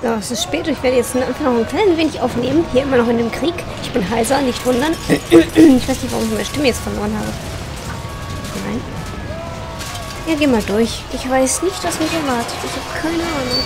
Ja, es ist spät. Ich werde jetzt einfach noch ein klein wenig aufnehmen. Hier immer noch in dem Krieg. Ich bin heiser, nicht wundern. Ich weiß nicht, warum ich meine Stimme jetzt verloren habe. Nein. Ja, geh mal durch. Ich weiß nicht, was mich erwartet. Ich habe keine Ahnung.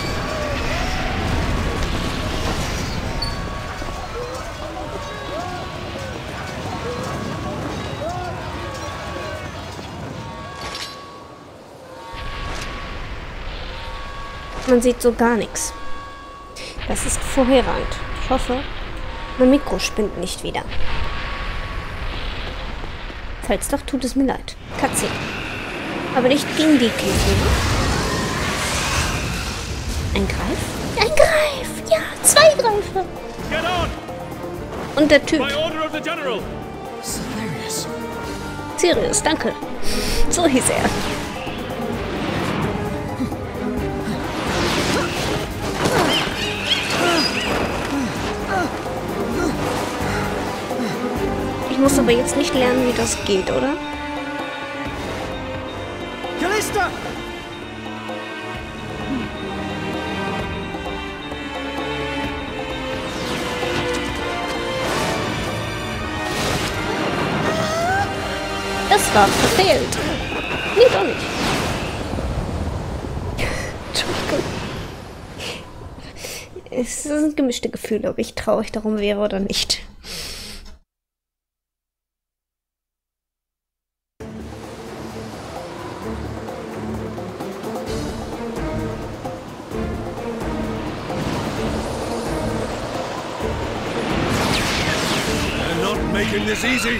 Man sieht so gar nichts. Das ist vorherragend. Ich hoffe, mein Mikro spinnt nicht wieder. Falls doch, tut es mir leid. Katze. Aber nicht gegen die kämpfen. Ein Greif? Ein Greif! Ja, 2 Greifer. Und der Typ. Sirius, danke. So hieß er. Ich muss aber jetzt nicht lernen, wie das geht, oder? Callista! Das war verfehlt. Nee, doch nicht. Entschuldigung. Es sind gemischte Gefühle, ob ich traurig darum wäre oder nicht. This easy.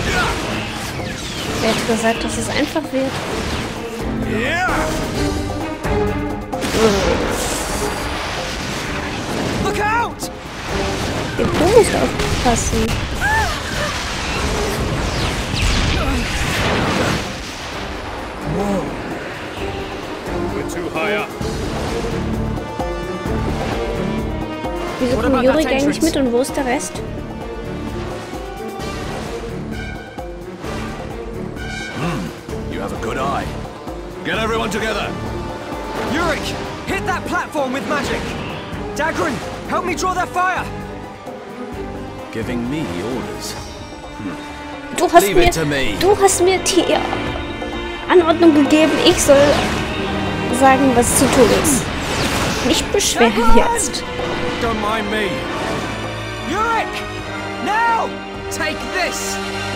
Wer hat gesagt, dass es einfach wird? Yeah. Look out! Du musst aufpassen. Whoa. We're too high up. Wieso kommt Yurik eigentlich mit und wo ist der Rest? You have a good eye. Get everyone together. Yurik, hit that platform with magic. Dagrin, help me draw their fire. Giving me orders. Du hast mir die Anordnung gegeben, ich soll sagen, was zu tun ist. Nicht beschweren jetzt. Don't mind me. Yurik, now take this.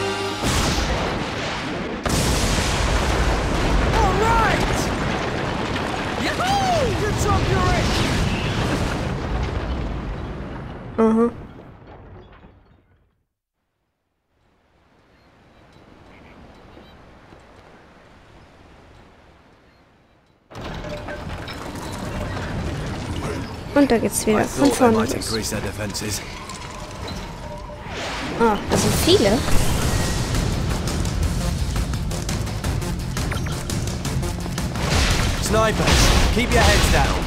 Good job, Yurik! Mhm. Und da geht's wieder von vorne los. Ah, das sind viele. Snipers, keep your heads down.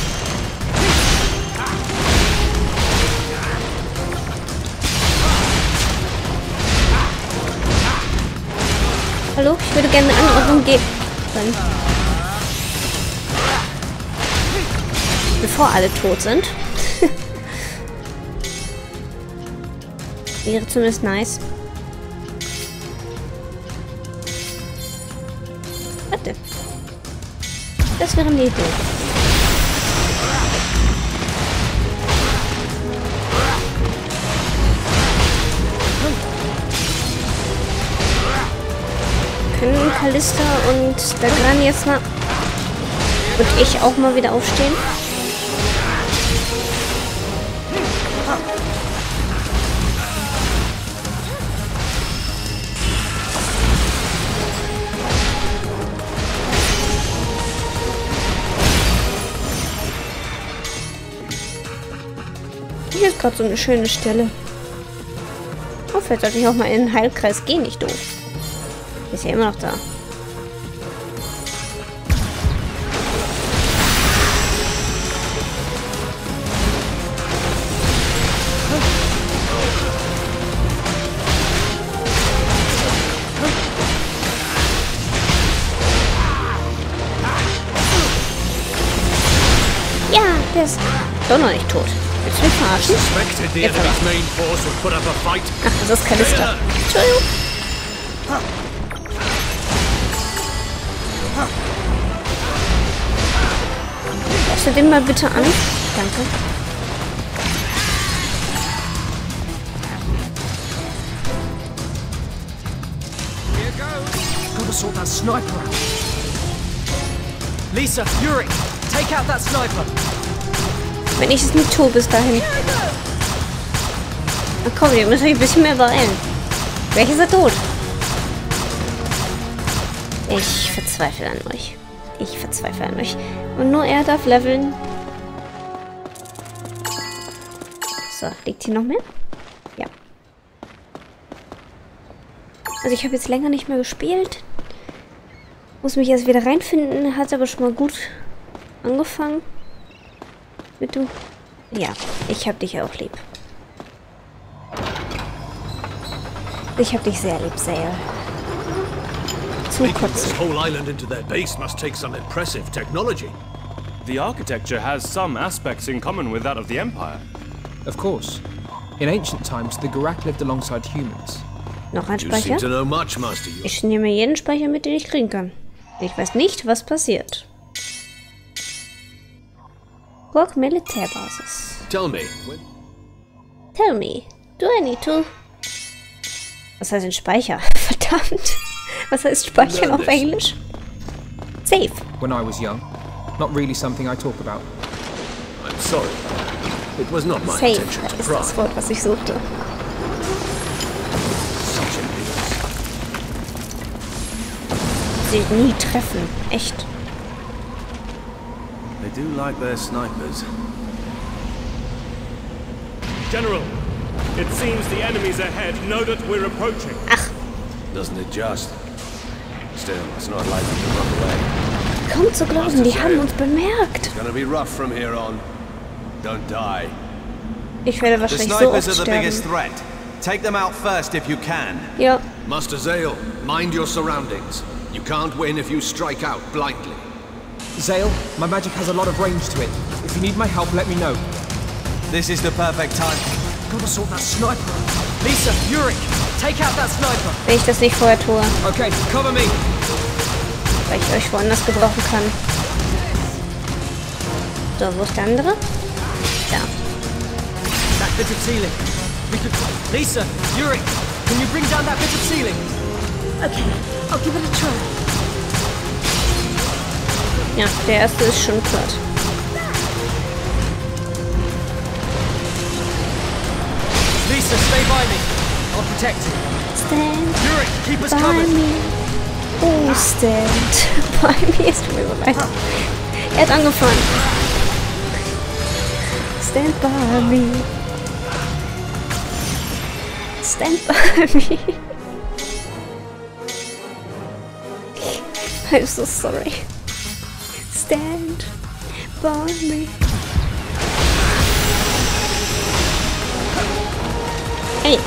Hallo, ich würde gerne eine Anordnung geben. Bevor alle tot sind. Wäre zumindest nice. Warte. Das wäre eine Idee. Können Callista und Dagran jetzt mal und ich auch mal wieder aufstehen? Hier ist gerade so eine schöne Stelle. Oh, vielleicht sollte ich auch mal in den Heilkreis gehen, nicht doof. Ist ja immer noch da. Ja, der ist Doch noch nicht tot. Willst du mich verarschen? Jetzt aber. Ach, das ist Kalista. Entschuldigung. Greifst du den mal bitte an? Danke. Gotta sort that sniper out. Lisa, Yuri, take out that sniper. Wenn ich es nicht tue bis dahin. Na komm, wir müssen ein bisschen mehr beeilen. Welche ist er tot? Ich verzweifle an euch. Ich verzweifle an euch. Und nur er darf leveln. So, liegt hier noch mehr? Ja. Also ich habe jetzt länger nicht mehr gespielt. Muss mich erst wieder reinfinden. Hat aber schon mal gut angefangen. Bitte. Ja, ich hab dich auch lieb. Ich hab dich sehr lieb, Zale. Zum Kotzen. This whole island into their base must take some impressive technology. The architecture has some aspects in common with that of the Empire. Of course. In ancient times, the Gurak lived alongside humans. Noch ein You seem Speicher? to know much, Master Yoda. Ich nehme jeden Speicher mit, den ich kriegen kann. Ich weiß nicht, was passiert. Burg Militärbasis. Tell me, Tell me, do I need to? Was heißt denn Speicher? Verdammt. Was heißt Speichern auf Englisch? Save. When I was young, not really something I talk about. I'm sorry. It was not my Save intention to ist pry. das Wort, was ich suchte. Such a Sie nie treffen. Echt. They do like their snipers. General, it seems the enemies ahead know that we're approaching. Ach, Doesn't it just? Still, it's not like we can run away. kaum zu glauben, die haben uns bemerkt. It's gonna be rough from here on. Don't die. Ich werde The wahrscheinlich so snipers oft are the biggest sterben. threat. Take them out first if you can. Ja, Master Zale, mind your surroundings. You can't win if you strike out blindly. Zale, my magic has a lot of range to it. If you need my help, let me know. This is the perfect time. Gotta sort that sniper out. Lisa, Yuri, take out that sniper. wenn ich das nicht vorher tue, Okay, cover me. weil ich euch woanders gebrauchen kann. So, wo ist der andere? Da. That bit of ceiling. We could... Lisa, Yuri, can you bring down that bit of ceiling? Okay, I'll give it a try. Ja, der erste ist schon platt. Lisa, stay by me. I'll protect you. Stand Yuri, keep us by covered. me. Oh, stand by me. Es tut mir so leid. Er hat angefangen. Stand by me. Stand by me. I'm so sorry. Stand by me. Hey.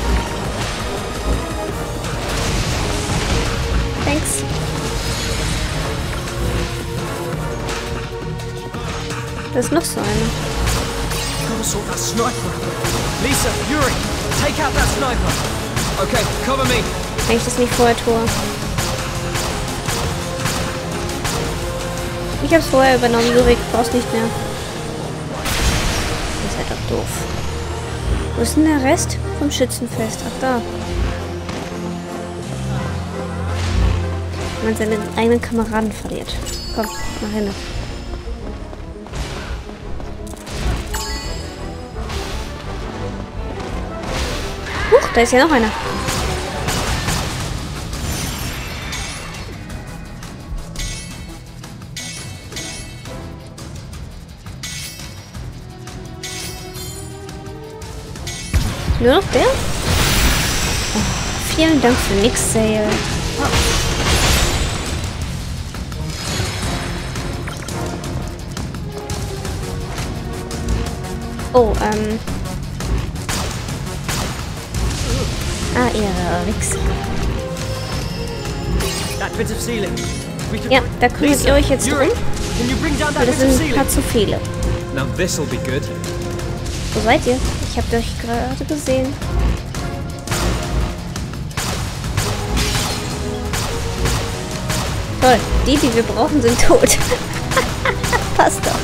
Thanks. Da ist noch so eine. Gotta sort that sniper out. Lisa, Yuri, take out that sniper. Okay, cover me. Wenn ich das nicht vorher tue. Ich hab's vorher übernommen, Jurik, brauchst nicht mehr. Ihr seid doch doof. Wo ist denn der Rest vom Schützenfest? Ach, da. Wenn man seine eigenen Kameraden verliert. Komm, nach hinten. Huch, da ist ja noch einer. Nur noch der? Oh, vielen Dank für nix, Zale. Oh, Ah, ihr Wichser. That bit of ceiling. We could... Ja, da kümmert ihr euch jetzt drum. Can you bring down that Das bit of sind ein ceiling? paar zu viele. Now this'll be good. Wo seid ihr? Ich hab euch gerade gesehen. Toll, die wir brauchen, sind tot. Passt doch.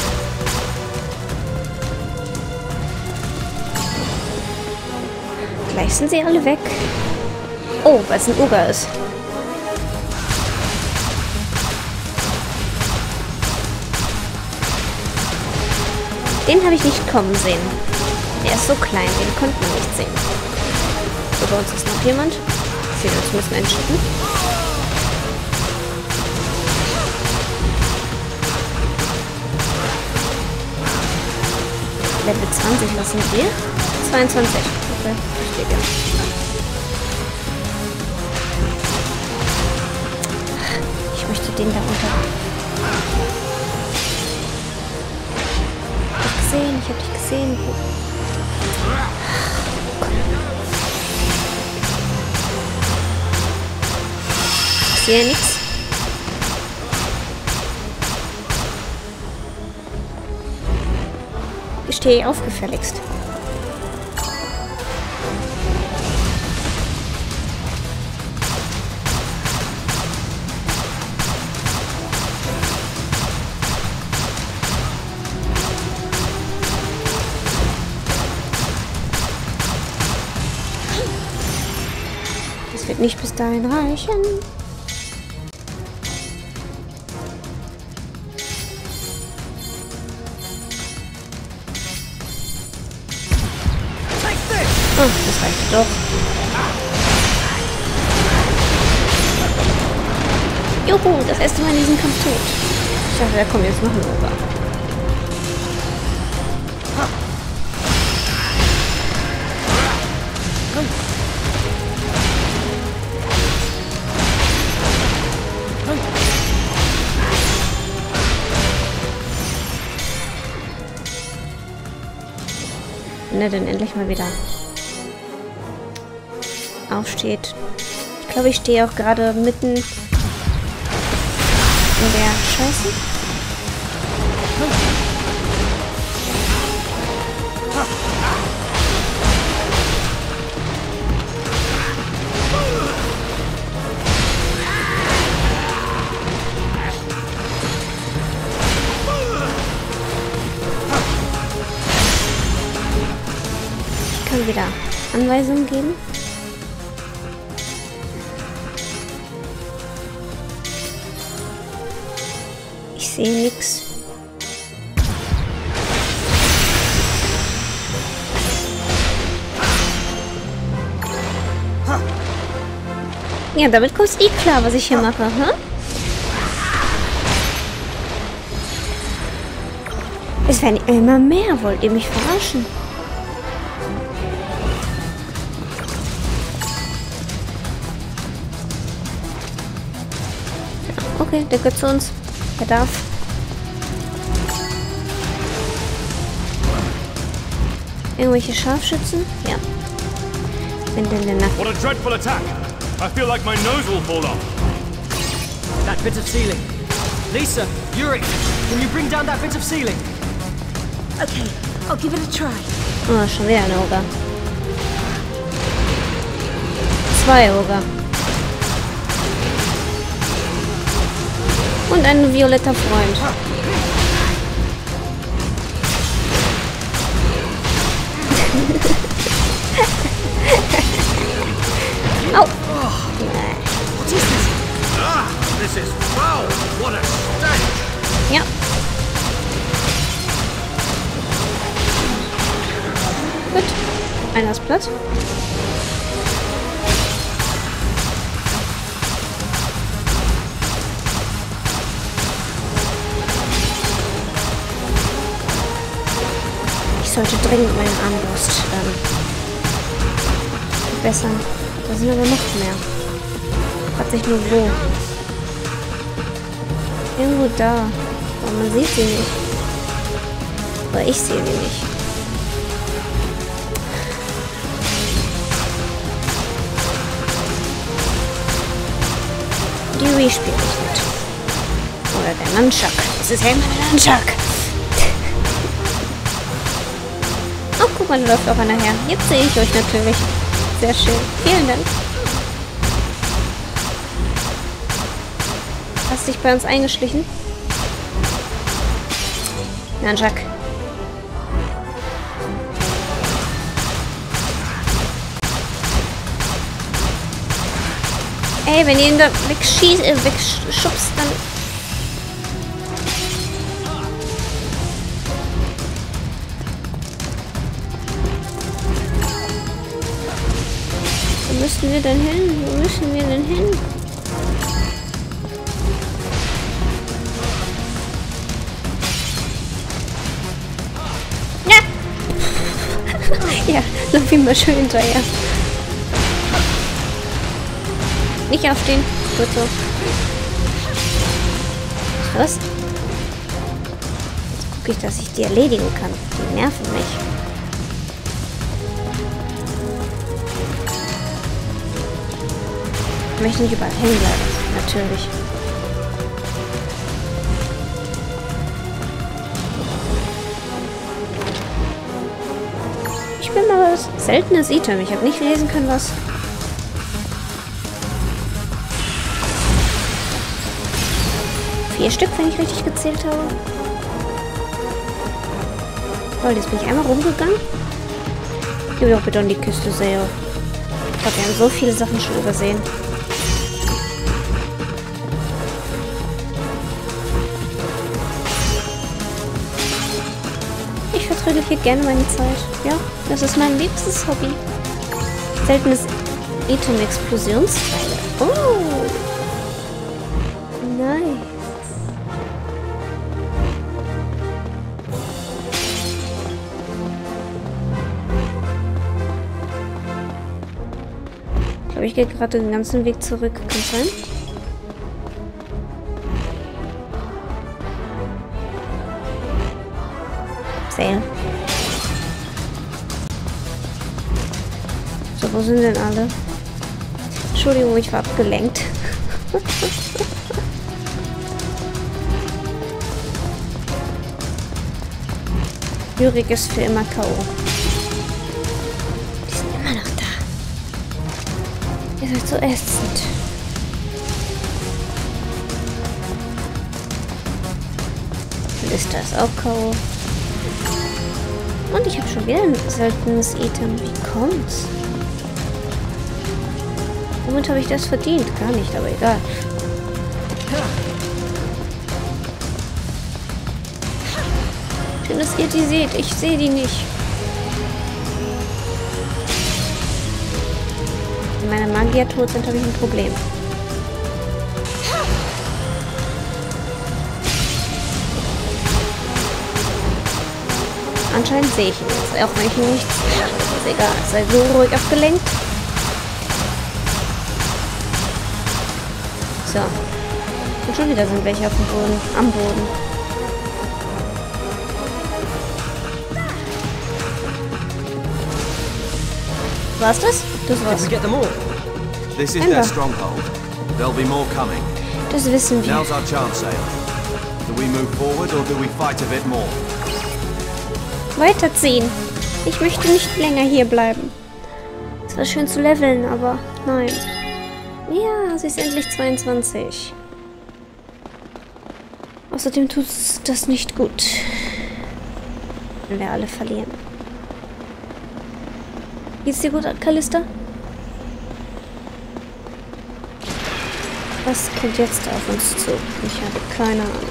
Gleich sind sie alle weg. Oh, weil es ein Uga ist. Den habe ich nicht kommen sehen. Der ist so klein, den konnten wir nicht sehen. So, bei uns ist noch jemand. Ich sehe, uns müssen entschieden. Level 20, was sind wir? 22. Okay, steht ja. Ich möchte den da unter. Ich hab dich gesehen. Ich sehe nichts. Ich stehe auf, gefälligst. Das wird nicht bis dahin reichen. Oh, das reicht doch. Juhu, das erste Mal in diesem Kampf tot. Ich dachte, da kommt jetzt noch ein Ober. Wenn er denn endlich mal wieder aufsteht. Ich glaube, ich stehe auch gerade mitten in der Scheiße. Ich kann wieder Anweisungen geben. Ich sehe nichts. Ja, damit kommst du klar, was ich hier mache, hm? Es werden immer mehr. Wollt ihr mich verarschen? Okay, der gehört zu uns. Er darf. Irgendwelche Scharfschützen? Ja. Wenn denn der Nacken. What a dreadful attack! I feel like my nose will fall off. That bit of ceiling. Lisa, Yuri, can you bring down that bit of ceiling? Okay, I'll give it a try. Oh, schon wieder ein Ogre. 2 Ogre. Und ein violetter Freund. Au! What is this? Ah, this is foul. What a stench. Ja. Gut. Einer ist platt. Ich sollte dringend meine Armbrust verbessern. Da sind aber noch mehr. Hat sich nur wo. Irgendwo da. Aber man sieht sie nicht. Aber ich sehe sie nicht. Die Wii spielt nicht mit. Oder der Nunchuck. Es ist ja immer der Nunchuck. Guck mal, da läuft auch einer her. Jetzt sehe ich euch natürlich. Sehr schön. Vielen Dank. Hast dich bei uns eingeschlichen? Na, Jack. Ey, wenn ihr ihn da wegschubst, dann... Wo müssen wir denn hin? Wo müssen wir denn hin? Ja! Ja, lauf ihm mal schön hinterher. Nicht aufstehen. Gut so. Was? Jetzt gucke ich, dass ich die erledigen kann. Die nerven mich. Ich möchte nicht überall hängen bleiben. Natürlich. Ich bin mal was seltenes Item. Ich habe nicht lesen können, was... Vier Stück, wenn ich richtig gezählt habe. Toll, jetzt bin ich einmal rumgegangen. Gib mir doch bitte in die Kiste, Seo. Ich glaube, wir haben so viele Sachen schon übersehen. Ich vertrödel hier gerne meine Zeit. Ja, das ist mein liebstes Hobby. Seltenes Item-Explosionspfeile. Oh! Nice. Ich glaube, ich gehe gerade den ganzen Weg zurück. Kann es sein? Sale. So, wo sind denn alle? Entschuldigung, ich war abgelenkt. Lyrik ist für immer K.O. Die sind immer noch da. Ihr seid so ätzend. Lista ist auch K.O. Und ich habe schon wieder ein seltenes Item. Wie kommt's? Womit habe ich das verdient? Gar nicht, aber egal. Schön, dass ihr die seht. Ich sehe die nicht. Wenn meine Magier tot sind, habe ich ein Problem. Anscheinend sehe ich ihn jetzt, auch wenn ich ihn nicht sehe. Aber das ist egal. Sei so ruhig abgelenkt. So. Und schon wieder sind welche auf dem Boden. Am Boden. War's das? Das war's. Did we get them all? This is their stronghold. There'll be more coming. Das wissen wir. Now's our chance, Sale. Do we move forward or do we fight a bit more? Weiterziehen. Ich möchte nicht länger hier bleiben. Es war schön zu leveln, aber nein. Ja, sie ist endlich 22. Außerdem tut das nicht gut, wenn wir alle verlieren. Geht's dir gut, Callista? Was kommt jetzt auf uns zu? Ich habe keine Ahnung.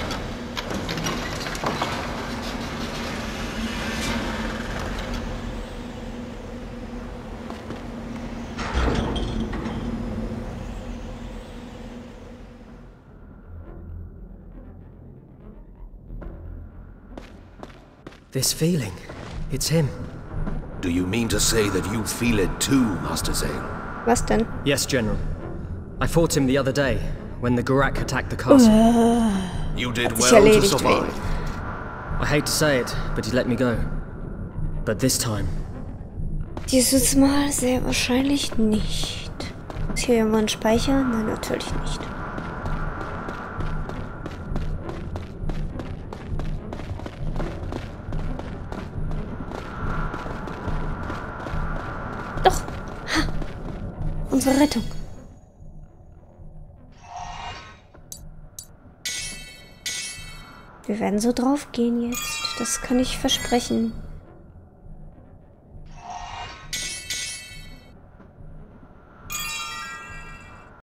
This feeling, it's him. Do you mean to say that you feel it too, Master Zale? Was denn? Yes, General. I fought him the other day, when the Gurak attacked the castle. You did well to survive. I hate to say it, but he let me go. But this time... Dieses Mal sehr wahrscheinlich nicht. Ist hier irgendwo ein Speicher? Nein, natürlich nicht. unsere Rettung. Wir werden so drauf gehen jetzt. Das kann ich versprechen.